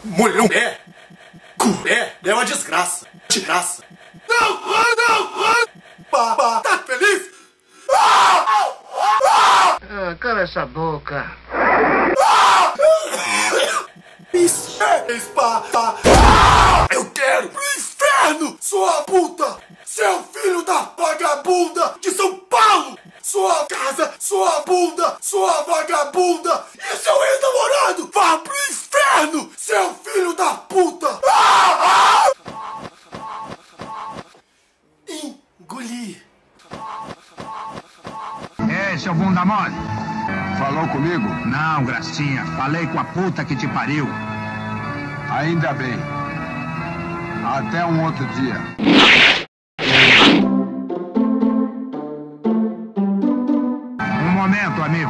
Mulher, é uma desgraça. Desgraça. Não! Tá feliz? Cala essa boca. Eu quero pro inferno, sua puta! Seu filho da vagabunda de São Paulo! Sua casa, sua bunda, sua vagabunda! E seu ex-namorado! Vá pro inferno, seu filho da puta! Engoli. Ei, seu bunda mole. Falou comigo? Não, gracinha. Falei com a puta que te pariu. Ainda bem. Até um outro dia. Um momento, amigo.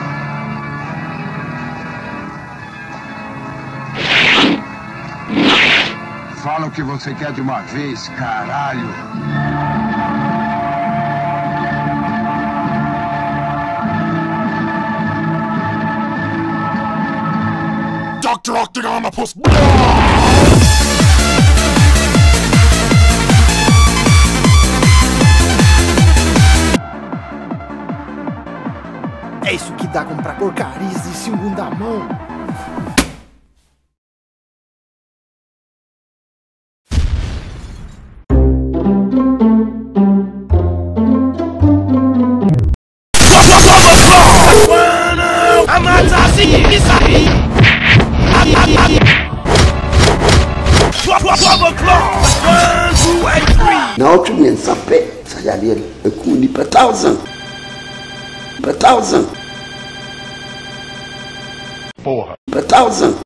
Fala o que você quer de uma vez, caralho. Dr. Octagonopus! É isso que dá comprar porcarias de segunda mão. Now to me and Sape, Sayaliel, a kuni per thousand. Per thousand. Porra. Per thousand.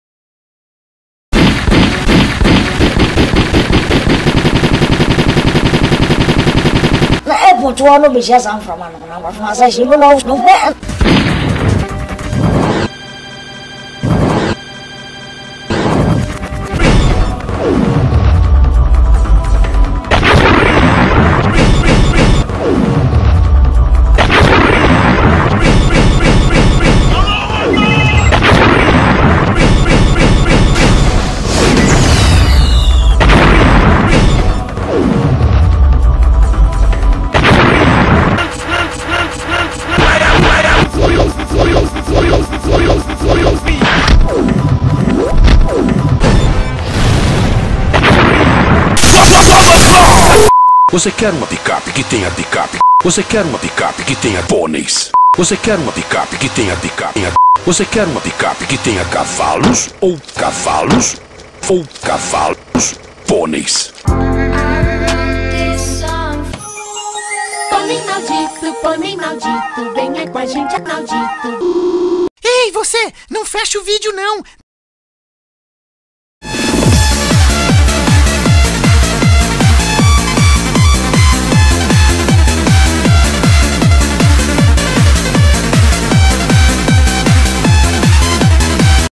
É pontual no bicho essa informação, não vai fazer assim, não é. Você quer uma picape que tenha picape? Você quer uma picape que tenha pôneis? Você quer uma picape que tenha picape? Você quer uma picape que tenha cavalos? Ou cavalos? Ou cavalos? Pôneis. Pônei maldito, venha com a gente, maldito. Ei, você! Não fecha o vídeo não!